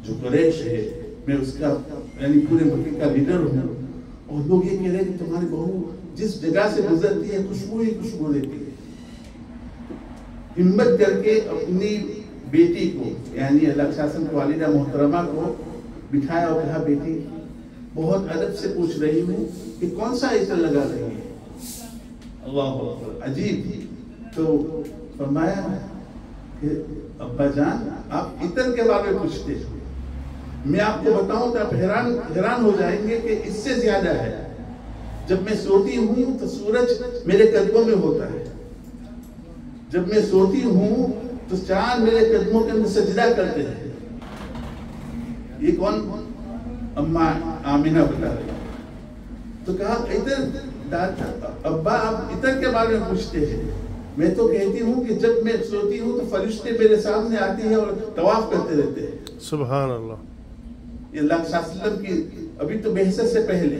جو قریش ہے، میں اس کا یعنی پورے مکے کا لیڈر ہوں، اور لوگ یہ کہہ رہے ہیں کہ تمہاری بہو جس جگہ سے گزرتی ہے خوشبو ہی خوشبو دیتی ہے۔ ہمت کر کے اپنی بیٹی کو یعنی اللہ شاسن کی والدہ محترمہ کو بٹھایا اور کہا بیٹی بہت ادب سے پوچھ رہی ہوں کہ کون سا عطر لگا رہی ہے؟ اللہ اکبر، عجیب۔ تو فرمایا کہ ابا جان آپ عطر کے بارے میں پوچھتے ہیں، میں آپ کو بتاؤں تو آپ حیران ہو جائیں گے کہ اس سے زیادہ ہے۔ جب میں سوتی ہوں تو سورج میرے قدموں میں ہوتا ہے، جب میں سوتی ہوں تو چاند میرے قدموں کے اندر سجدہ کرتے ہیں۔ یہ کون؟ اماں آمینہ بتا رہی۔ تو کہا ابا آپ عطر کے بارے میں پوچھتے ہیں، میں تو کہتی ہوں کہ جب میں سوتی ہوں تو فرشتے میرے سامنے آتے ہیں اور طواف کرتے رہتے ہیں۔ سبحان اللہ۔ یہ اللہ صلی اللہ علیہ وسلم کی ابھی تو بعثت سے پہلے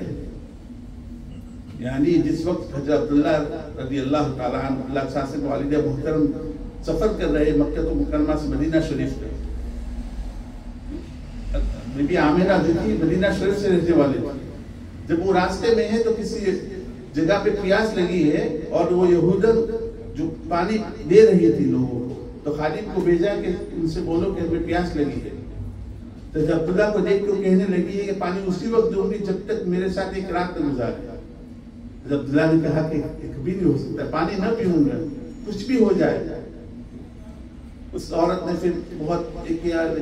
یعنی جس وقت حضرت عبداللہ رضی اللہ تعالیٰ عنہ اللہ صلی اللہ علیہ وسلم والدہ محترم سفر کر رہے مکہ تو مکرمہ سے مدینہ شریف پہ، بی بی آمینہ جو تھی مدینہ شریف سے رہنے والے تھے، جب وہ راستے میں ہے تو کسی جگہ پہ پیاس لگی ہے اور وہ یہودن جو پانی دے رہی تھی لوگوں کو، تو خادم کو بھیجا کہ ان سے بولو کہ ہمیں پیاس لگی ہے۔ تو عبداللہ کو دیکھ کے کہنے لگی ہے کہ پانی اسی وقت دوں گی جب تک میرے ساتھ ایک رات نہ گزارے۔ عبداللہ نے کہا کہ کبھی نہیں ہو سکتا، پانی نہ پیوں گا، کچھ بھی ہو جائے۔ اس عورت نے پھر بہت